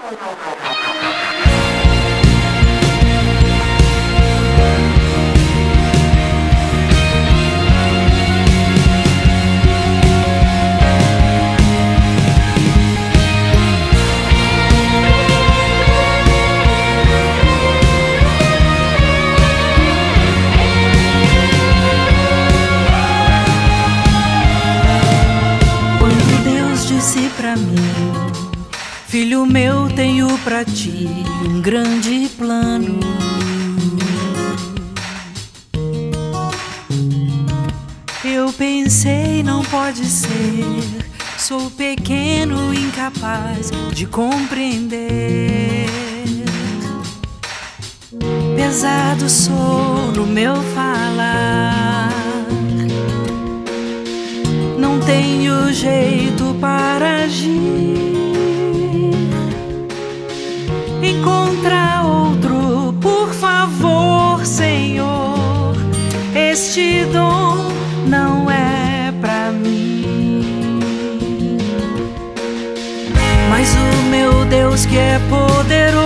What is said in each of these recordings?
Pra mim, filho meu, tenho pra ti um grande plano. Eu pensei, não pode ser, sou pequeno, incapaz de compreender. Pesado sou no meu falar, não tenho jeito para agir. Encontra outro, por favor, Senhor. Este dom não é pra mim. Mas o meu Deus, que é poderoso,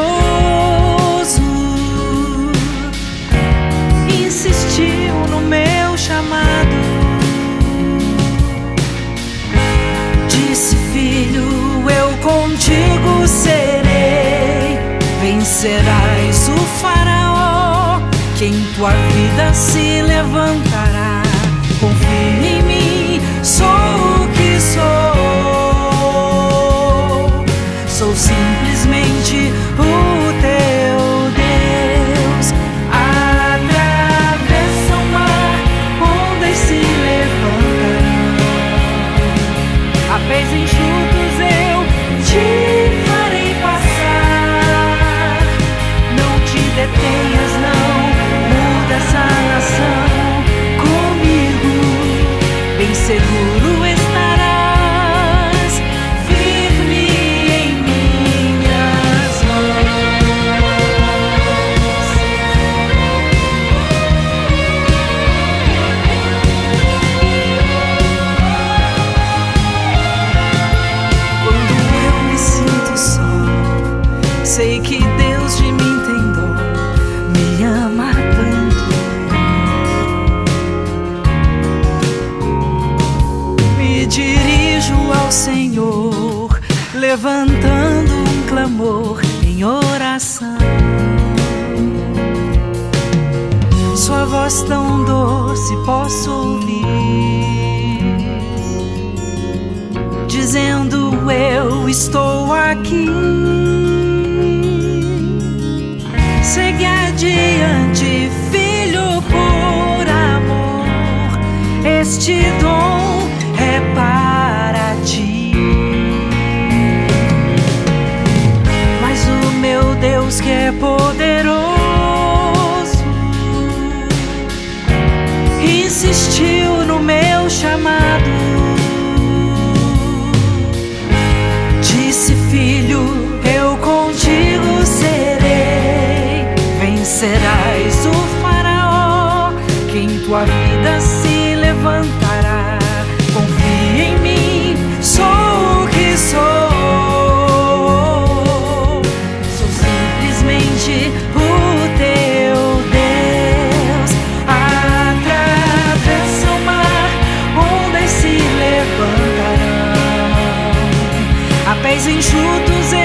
insistiu no meu chamado. Filho, eu contigo serei, vencerás o faraó, que em tua vida se levantará. Confia em mim, sou o que sou simplesmente o teu Deus. Atravessa o mar, ondas se levantarão, a pés enxutos eu te farei passar. Não te detenhas, não, muda essa nação comigo. Bem seguro estarás, firme em minhas mãos. Sei que Deus de mim tem dó, me ama tanto. Me dirijo ao Senhor, levantando um clamor em oração. Sua voz tão doce posso ouvir, dizendo: eu estou aqui. Segue adiante, filho, por amor. Este dom é para ti. Mas o meu Deus, que é poderoso, insistiu no meu chamado. Disse: filho, eu contigo serei, vencerás o faraó, que em tua vida se levantará. Confia em mim, sou o que sou simplesmente o teu Deus. Atravessa o mar, ondas se levantarão, a pés enxutos